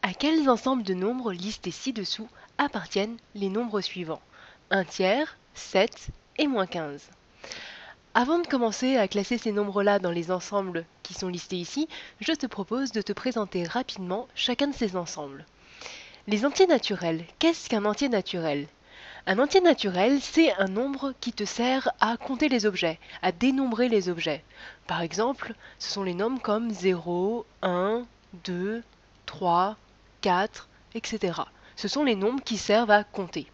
À quels ensembles de nombres listés ci-dessous appartiennent les nombres suivants? 1 tiers, 7 et moins 15. Avant de commencer à classer ces nombres-là dans les ensembles qui sont listés ici, je te propose de te présenter rapidement chacun de ces ensembles. Les entiers naturels. Qu'est-ce qu'un entier naturel? Un entier naturel, c'est un nombre qui te sert à compter les objets, à dénombrer les objets. Par exemple, ce sont les nombres comme 0, 1, 2, 3, 4, etc. Ce sont les nombres qui servent à compter.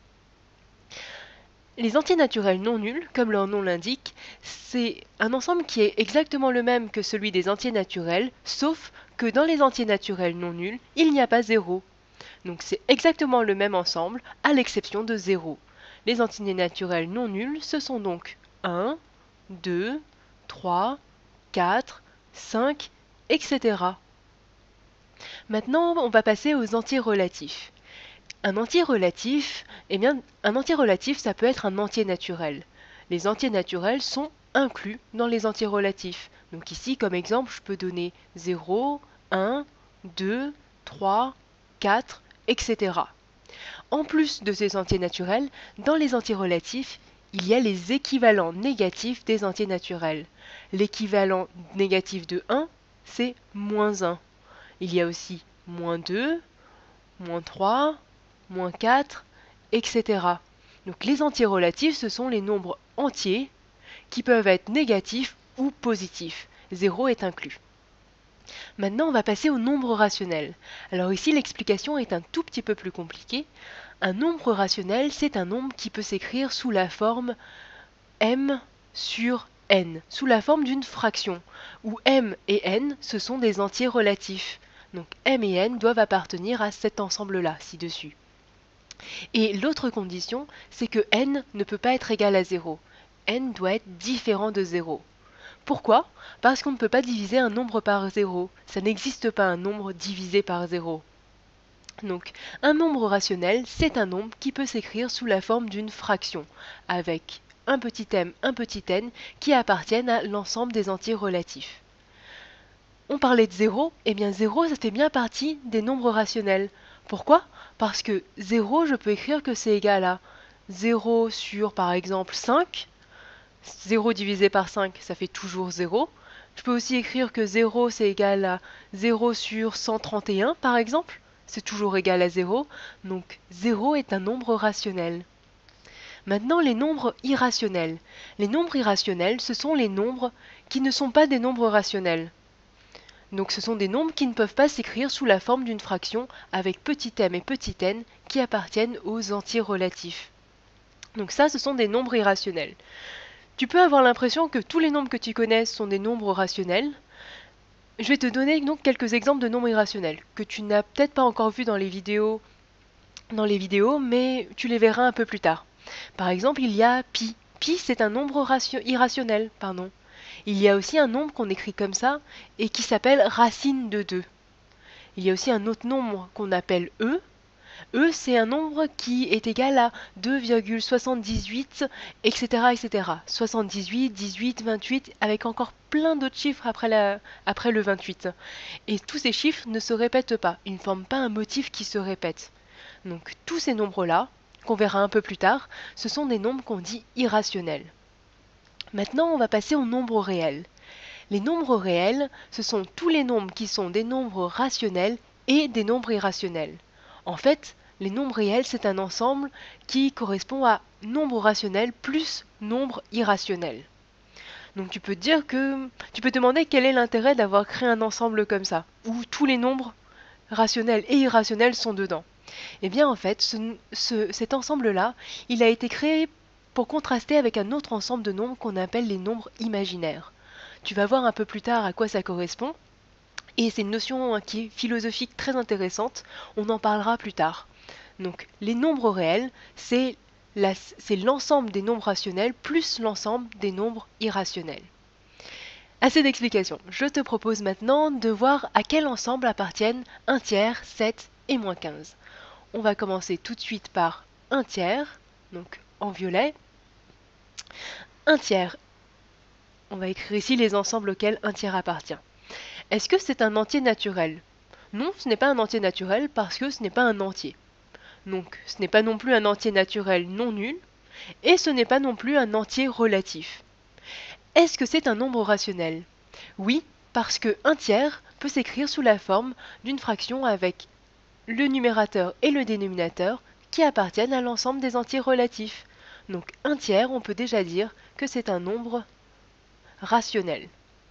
Les entiers naturels non nuls, comme leur nom l'indique, c'est un ensemble qui est exactement le même que celui des entiers naturels, sauf que dans les entiers naturels non nuls, il n'y a pas 0. Donc c'est exactement le même ensemble, à l'exception de 0. Les entiers naturels non nuls, ce sont donc 1, 2, 3, 4, 5, etc. Maintenant, on va passer aux entiers relatifs. Un entier relatif, eh bien, un entier relatif, ça peut être un entier naturel. Les entiers naturels sont inclus dans les entiers relatifs. Donc ici, comme exemple, je peux donner 0, 1, 2, 3, 4, etc. En plus de ces entiers naturels, dans les entiers relatifs, il y a les équivalents négatifs des entiers naturels. L'équivalent négatif de 1, c'est moins 1. Il y a aussi moins 2, moins 3, moins 4, etc. Donc les entiers relatifs, ce sont les nombres entiers qui peuvent être négatifs ou positifs. 0 est inclus. Maintenant, on va passer au nombre rationnel. Alors ici, l'explication est un tout petit peu plus compliquée. Un nombre rationnel, c'est un nombre qui peut s'écrire sous la forme m sur n, sous la forme d'une fraction, où m et n, ce sont des entiers relatifs. Donc m et n doivent appartenir à cet ensemble-là, ci-dessus. Et l'autre condition, c'est que n ne peut pas être égal à 0. N doit être différent de 0. Pourquoi? Parce qu'on ne peut pas diviser un nombre par 0. Ça n'existe pas un nombre divisé par 0. Donc, un nombre rationnel, c'est un nombre qui peut s'écrire sous la forme d'une fraction, avec un petit m, un petit n, qui appartiennent à l'ensemble des entiers relatifs. On parlait de 0, et bien 0, ça fait bien partie des nombres rationnels. Pourquoi? Parce que 0, je peux écrire que c'est égal à 0 sur, par exemple, 5. 0 divisé par 5, ça fait toujours 0. Je peux aussi écrire que 0, c'est égal à 0 sur 131, par exemple. C'est toujours égal à 0. Donc 0 est un nombre rationnel. Maintenant, les nombres irrationnels. Les nombres irrationnels, ce sont les nombres qui ne sont pas des nombres rationnels. Donc ce sont des nombres qui ne peuvent pas s'écrire sous la forme d'une fraction avec petit m et petit n qui appartiennent aux entiers relatifs. Donc ça, ce sont des nombres irrationnels. Tu peux avoir l'impression que tous les nombres que tu connais sont des nombres rationnels. Je vais te donner donc quelques exemples de nombres irrationnels que tu n'as peut-être pas encore vus dans les vidéos, mais tu les verras un peu plus tard. Par exemple, il y a pi. Pi, c'est un nombre irrationnel, pardon. Il y a aussi un nombre qu'on écrit comme ça et qui s'appelle racine de 2. Il y a aussi un autre nombre qu'on appelle e. E, c'est un nombre qui est égal à 2,78, etc., etc. 78, 18, 28, avec encore plein d'autres chiffres après le 28. Et tous ces chiffres ne se répètent pas, ils ne forment pas un motif qui se répète. Donc tous ces nombres-là, qu'on verra un peu plus tard, ce sont des nombres qu'on dit irrationnels. Maintenant, on va passer aux nombres réels. Les nombres réels, ce sont tous les nombres qui sont des nombres rationnels et des nombres irrationnels. En fait, les nombres réels, c'est un ensemble qui correspond à nombre rationnel plus nombre irrationnel. Donc tu peux te demander quel est l'intérêt d'avoir créé un ensemble comme ça, où tous les nombres rationnels et irrationnels sont dedans. Eh bien en fait, cet ensemble-là, il a été créé pour contraster avec un autre ensemble de nombres qu'on appelle les nombres imaginaires. Tu vas voir un peu plus tard à quoi ça correspond, et c'est une notion qui est philosophique très intéressante, on en parlera plus tard. Donc les nombres réels, c'est l'ensemble des nombres rationnels plus l'ensemble des nombres irrationnels. Assez d'explications, je te propose maintenant de voir à quel ensemble appartiennent 1 tiers, 7 et moins 15. On va commencer tout de suite par 1 tiers, donc en violet. 1 tiers, on va écrire ici les ensembles auxquels 1 tiers appartient. Est-ce que c'est un entier naturel? Non, ce n'est pas un entier naturel parce que ce n'est pas un entier. Donc, ce n'est pas non plus un entier naturel non nul, et ce n'est pas non plus un entier relatif. Est-ce que c'est un nombre rationnel? Oui, parce que 1 tiers peut s'écrire sous la forme d'une fraction avec le numérateur et le dénominateur qui appartiennent à l'ensemble des entiers relatifs. Donc 1 tiers, on peut déjà dire que c'est un nombre rationnel.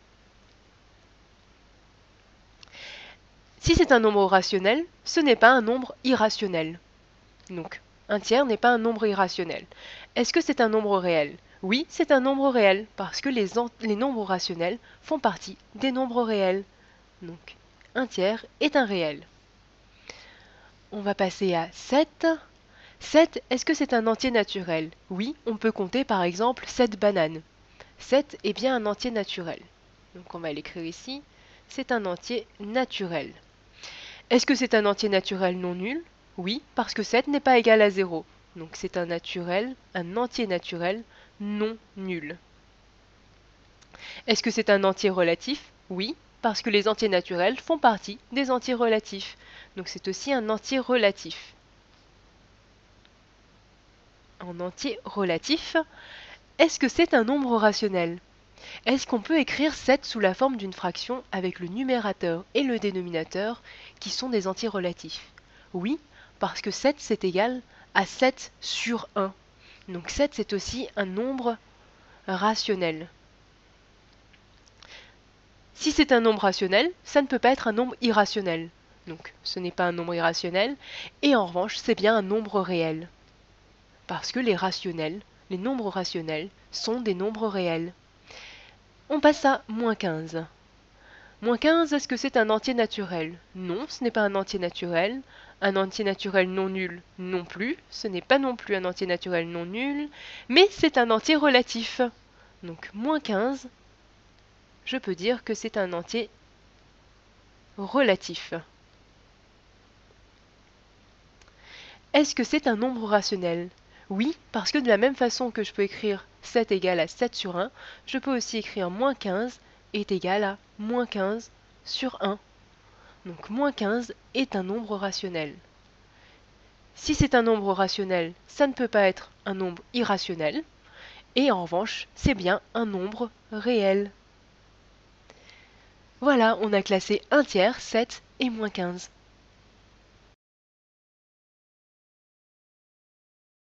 Si c'est un nombre rationnel, ce n'est pas un nombre irrationnel. Donc 1 tiers n'est pas un nombre irrationnel. Est-ce que c'est un nombre réel? Oui, c'est un nombre réel, parce que les nombres rationnels font partie des nombres réels. Donc 1 tiers est un réel. On va passer à 7. 7, est-ce que c'est un entier naturel? Oui, on peut compter par exemple 7 bananes. 7 est bien un entier naturel. Donc on va l'écrire ici. C'est un entier naturel. Est-ce que c'est un entier naturel non nul? Oui, parce que 7 n'est pas égal à 0. Donc c'est un entier naturel non nul. Est-ce que c'est un entier relatif? Oui, parce que les entiers naturels font partie des entiers relatifs. Donc c'est aussi un entier relatif. En entier relatif, est-ce que c'est un nombre rationnel? Est-ce qu'on peut écrire 7 sous la forme d'une fraction avec le numérateur et le dénominateur qui sont des entiers relatifs? Oui, parce que 7 c'est égal à 7 sur 1. Donc 7 c'est aussi un nombre rationnel. Si c'est un nombre rationnel, ça ne peut pas être un nombre irrationnel. Donc ce n'est pas un nombre irrationnel, et en revanche c'est bien un nombre réel. Parce que les nombres rationnels, sont des nombres réels. On passe à moins 15. Moins 15, est-ce que c'est un entier naturel? Non, ce n'est pas un entier naturel. Un entier naturel non nul non plus. Ce n'est pas non plus un entier naturel non nul. Mais c'est un entier relatif. Donc moins 15, je peux dire que c'est un entier relatif. Est-ce que c'est un nombre rationnel? Oui, parce que de la même façon que je peux écrire 7 égale à 7 sur 1, je peux aussi écrire moins 15 est égal à moins 15 sur 1. Donc moins 15 est un nombre rationnel. Si c'est un nombre rationnel, ça ne peut pas être un nombre irrationnel. Et en revanche, c'est bien un nombre réel. Voilà, on a classé 1 tiers, 7 et moins 15.